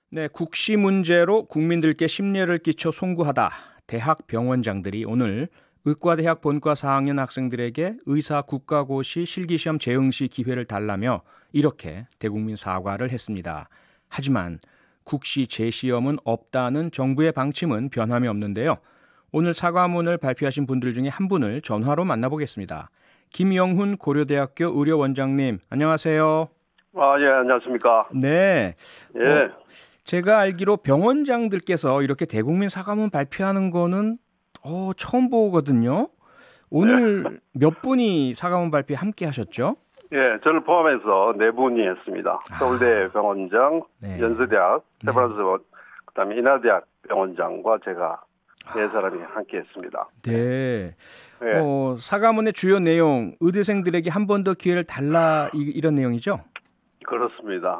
네, 국시 문제로 국민들께 심려를 끼쳐 송구하다. 대학 병원장들이 오늘 의과대학 본과 4학년 학생들에게 의사 국가고시 실기시험 재응시 기회를 달라며 이렇게 대국민 사과를 했습니다. 하지만 국시 재시험은 없다는 정부의 방침은 변함이 없는데요. 오늘 사과문을 발표하신 분들 중에 한 분을 전화로 만나보겠습니다. 김영훈 고려대학교 의료원장님, 안녕하세요. 예, 안녕하십니까. 네. 예, 제가 알기로 병원장들께서 이렇게 대국민 사과문 발표하는 거는 처음 보거든요. 오늘 몇 분이 사과문 발표에 함께 하셨죠? 예, 저를 포함해서 네 분이 했습니다. 서울대 병원장, 네. 연세대학, 네. 세브란스, 그다음에 인하대학 병원장과 제가 네 사람이 함께 했습니다. 네. 예, 사과문의 주요 내용, 의대생들에게 한 번 더 기회를 달라 이런 내용이죠? 그렇습니다.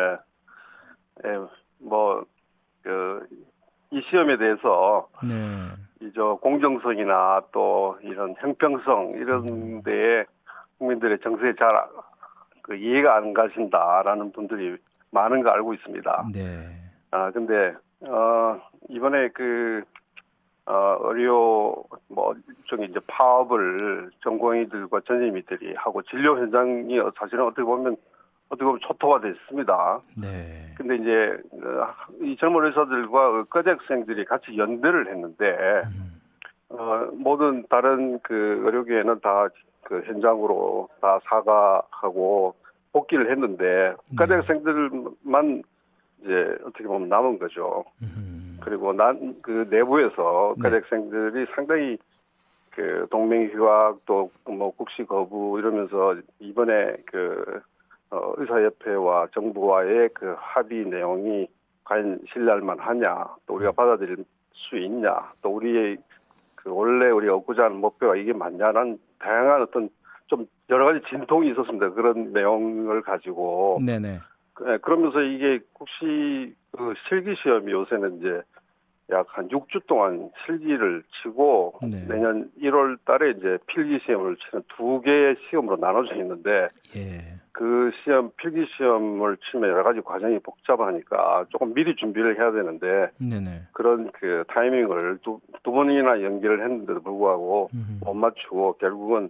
뭐, 이 시험에 대해서 네. 공정성이나 또 이런 형평성 이런 데에 국민들의 정서에 잘 이해가 안 가신다라는 분들이 많은 거 알고 있습니다. 네. 근데 이번에 의료 일종의 이제 파업을 전공의들과 전임의들이 하고 진료 현장이 사실은 어떻게 보면 초토화 됐습니다. 네. 근데 이제 이 젊은 의사들과 의과대 학생들이 같이 연대를 했는데 모든 다른 의료계에는 다 현장으로 다 사과하고 복귀를 했는데 의과대 학생들만 이제 어떻게 보면 남은 거죠. 그리고 내부에서 의과대 학생들이 상당히 동맹휴학 또 국시 거부 이러면서 이번에 의사협회와 정부와의 합의 내용이 과연 신뢰할 만하냐, 또 우리가 받아들일 수 있냐, 또 우리의 원래 우리가 얻고자 하는 목표가 이게 맞냐라는 다양한 어떤 좀 여러 가지 진통이 있었습니다. 그런 내용을 가지고. 네네. 그러면서 이게 국시 실기 시험이 요새는 이제 약 한 6주 동안 실기를 치고 내년 1월 달에 이제 필기 시험을 치는 두 개의 시험으로 나눠져 있는데 그 시험 필기 시험을 치면 여러 가지 과정이 복잡하니까 조금 미리 준비를 해야 되는데 그런 타이밍을 두 번이나 연기를 했는데도 불구하고 못 맞추고 결국은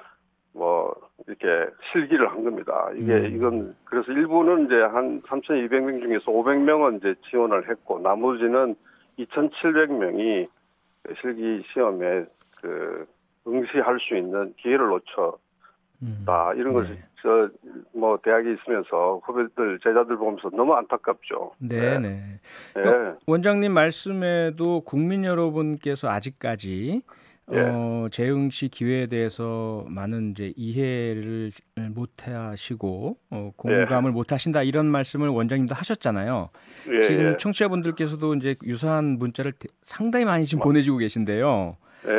이렇게 실기를 한 겁니다. 이건 그래서 일부는 이제 한 3,200명 중에서 500명은 이제 지원을 했고 나머지는 2,700명이 실기 시험에 응시할 수 있는 기회를 놓쳤다. 이런 것이 대학에 있으면서 후배들, 제자들 보면서 너무 안타깝죠. 네네. 그러니까 원장님 말씀에도 국민 여러분께서 아직까지 재응시 기회에 대해서 많은 이제 이해를 못하시고 공감을 못하신다 이런 말씀을 원장님도 하셨잖아요. 지금 청취자분들께서도 이제 유사한 문자를 상당히 많이 지금 보내주고 계신데요.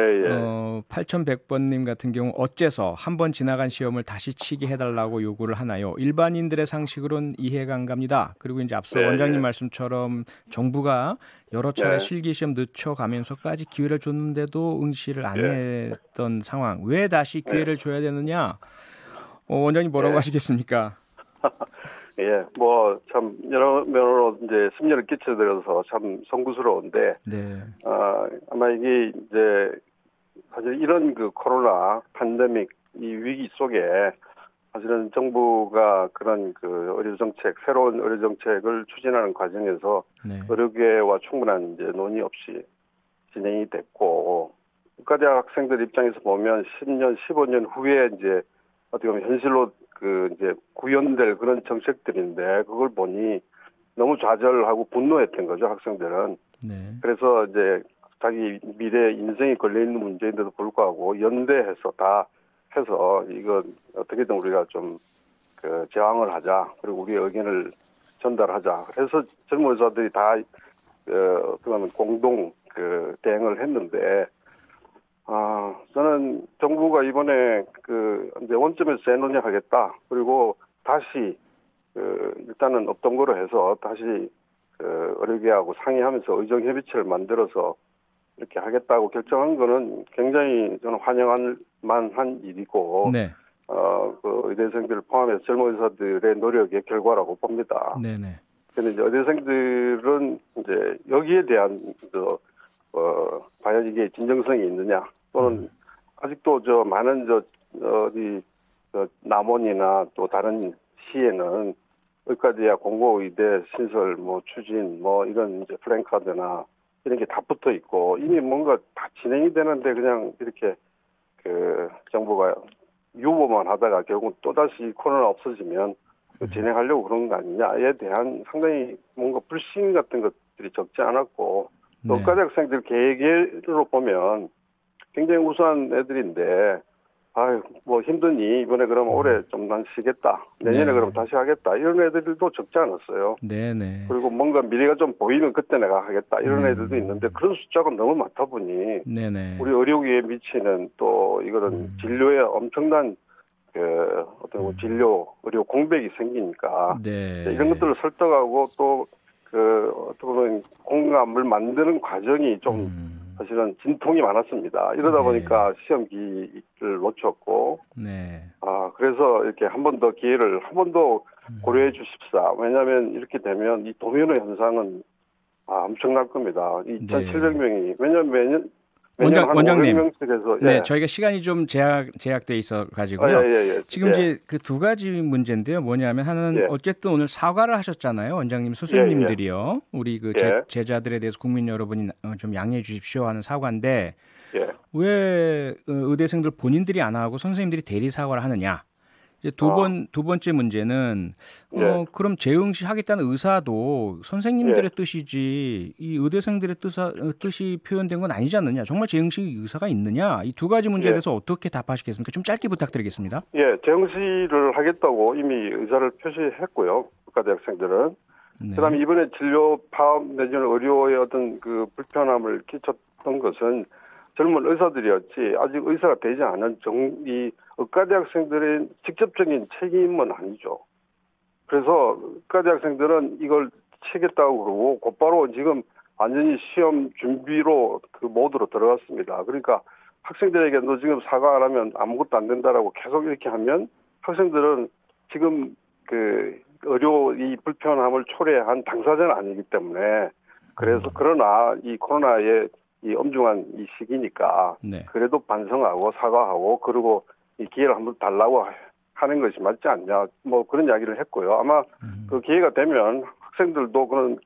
8100번님 같은 경우 어째서 한 번 지나간 시험을 다시 치게 해달라고 요구를 하나요? 일반인들의 상식으로는 이해가 안 갑니다. 그리고 이제 앞서 원장님 말씀처럼 정부가 여러 차례 실기시험 늦춰가면서까지 기회를 줬는데도 응시를 안 했던 상황. 왜 다시 기회를 줘야 되느냐? 원장님 뭐라고 하시겠습니까? 참 여러 면으로 이제 심려를 끼쳐드려서 참 송구스러운데, 아마 이게 이제 사실 이런 코로나 팬데믹 이 위기 속에 사실은 정부가 그런 의료 정책, 새로운 의료 정책을 추진하는 과정에서 의료계와 충분한 이제 논의 없이 진행이 됐고, 의과대학 학생들 입장에서 보면 10년, 15년 후에 이제 어떻게 보면 현실로 이제 구현될 그런 정책들인데 그걸 보니 너무 좌절하고 분노했던 거죠, 학생들은. 그래서 이제 자기 미래 인생이 걸려있는 문제인데도 불구하고 연대해서 다 해서 이거 어떻게든 우리가 좀 저항을 하자. 그리고 우리의 의견을 전달하자. 그래서 젊은 의사들이 다 그러면 공동 대응을 했는데 저는 정부가 이번에 이제 원점에서 재논의하겠다. 그리고 다시 일단은 없던 거로 해서 다시 의료계하고 상의하면서 의정협의체를 만들어서 이렇게 하겠다고 결정한 거는 굉장히 저는 환영할 만한 일이고 의대생들을 포함해서 젊은 의사들의 노력의 결과라고 봅니다. 근데 이제 의대생들은 이제 여기에 대한 과연 이게 진정성이 있느냐 또는 아직도 많은 남원이나 또 다른 시에는 의과대학 공고의대 신설 추진 이런 이제 플랜카드나 이런 게 다 붙어 있고 이미 뭔가 다 진행이 되는데 그냥 이렇게 정부가 유보만 하다가 결국 또다시 코로나 없어지면 진행하려고 그런 거 아니냐에 대한 상당히 뭔가 불신 같은 것들이 적지 않았고 또 의과대학생들 계획으로 보면 굉장히 우수한 애들인데 힘드니 이번에 그럼 올해 좀 난 쉬겠다. 내년에 그럼 다시 하겠다. 이런 애들도 적지 않았어요. 네네. 그리고 뭔가 미래가 좀 보이면 그때 내가 하겠다. 이런 애들도 있는데 그런 숫자가 너무 많다 보니 네네. 우리 의료계에 미치는 또 이거는 진료에 엄청난 진료 의료 공백이 생기니까 이런 것들을 설득하고 또 어떻게 보면 공감을 만드는 과정이 좀 사실은 진통이 많았습니다. 이러다 보니까 시험 기를 놓쳤고, 그래서 이렇게 한 번 더 기회를 한 번 더 고려해 주십사. 왜냐하면 이렇게 되면 이 도미노 현상은 엄청날 겁니다. 2,700명이 왜냐하면 원장님, 저희가 시간이 좀 제약돼 있어 가지고요. 지금 이제 그 두 가지 문제인데요. 뭐냐면 하나는 어쨌든 오늘 사과를 하셨잖아요, 원장님 스승님들이요. 우리 제자들에 대해서 국민 여러분이 좀 양해해 주십시오 하는 사과인데 왜 의대생들 본인들이 안 하고 선생님들이 대리 사과를 하느냐? 두 번째 문제는 그럼 재응시 하겠다는 의사도 선생님들의 뜻이지 이 의대생들의 뜻이 표현된 건 아니지 않느냐? 정말 재응시 의사가 있느냐? 이 두 가지 문제에 대해서 어떻게 답하시겠습니까? 좀 짧게 부탁드리겠습니다. 재응시를 하겠다고 이미 의사를 표시했고요. 의과대학생들은. 그다음에 이번에 진료 파업 내지는 의료의 어떤 그 불편함을 끼쳤던 것은 젊은 의사들이었지 아직 의사가 되지 않은 이 의과대학생들의 직접적인 책임은 아니죠. 그래서 의과대학생들은 이걸 치겠다고 그러고 곧바로 지금 완전히 시험 준비로 그 모드로 들어갔습니다. 그러니까 학생들에게 너 지금 사과 안 하면 아무것도 안 된다라고 계속 이렇게 하면 학생들은 지금 그 의료 이 불편함을 초래한 당사자는 아니기 때문에 그래서 그러나 이 코로나의 이 엄중한 이 시기니까 그래도 반성하고 사과하고 그리고 이 기회를 한번 달라고 하는 것이 맞지 않냐 그런 이야기를 했고요. 아마 그 기회가 되면 학생들도 그런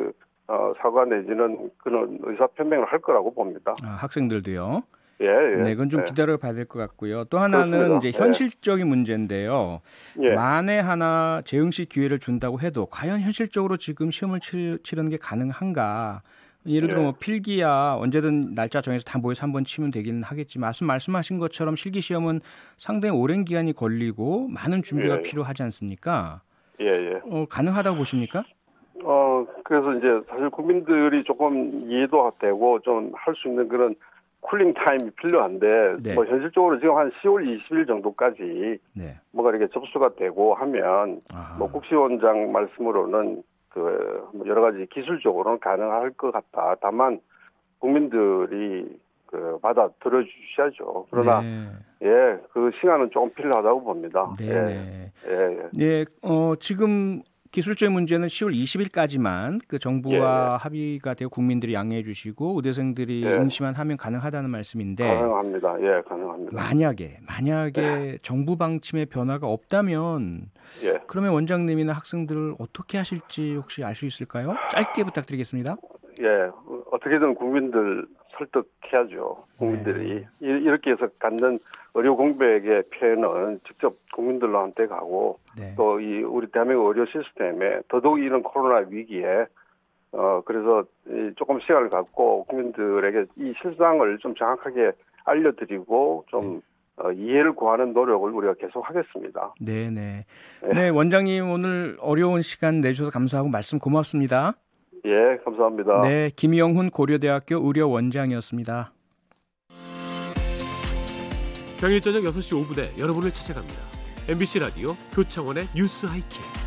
사과 내지는 그런 의사 표명을 할 거라고 봅니다. 학생들도요? 네, 그건 좀 기다려봐야 될 것 같고요. 또 하나는 이제 현실적인 문제인데요. 만에 하나 재응시 기회를 준다고 해도 과연 현실적으로 지금 시험을 치르는 게 가능한가? 예를 들어 필기야 언제든 날짜 정해서 다 모여서 한번 치면 되기는 하겠지만 말씀하신 것처럼 실기시험은 상당히 오랜 기간이 걸리고 많은 준비가 필요하지 않습니까? 가능하다고 보십니까? 그래서 이제 사실 국민들이 조금 이해도 되고 좀 할 수 있는 그런 쿨링 타임이 필요한데 현실적으로 지금 한 10월 20일 정도까지 뭐가 이렇게 접수가 되고 하면 국시원장 말씀으로는 여러 가지 기술적으로는 가능할 것 같다. 다만 국민들이 받아들여 주셔야죠. 그러나 그 시간은 조금 필요하다고 봅니다. 지금 기술적인 문제는 10월 20일까지만 그 정부와 합의가 되어 국민들이 양해해 주시고 의대생들이 응시만 하면 가능하다는 말씀인데 가능합니다. 가능합니다. 만약에 정부 방침의 변화가 없다면 그러면 원장님이나 학생들을 어떻게 하실지 혹시 알 수 있을까요? 짧게 부탁드리겠습니다. 어떻게든 국민들 설득해야죠. 국민들이 이렇게 해서 갖는 의료 공백의 피해는 직접 국민들한테 가고 또 이 우리 대한민국 의료 시스템에 더더욱 이런 코로나 위기에 그래서 조금 시간을 갖고 국민들에게 이 실상을 좀 정확하게 알려드리고 좀 이해를 구하는 노력을 우리가 계속 하겠습니다. 네, 원장님 오늘 어려운 시간 내주셔서 감사하고 말씀 고맙습니다. 감사합니다. 김영훈 고려대학교 의료원장이었습니다. 평일 저녁 6시 5분에 여러분을 찾아갑니다. MBC 라디오 표창원의 뉴스 하이킥.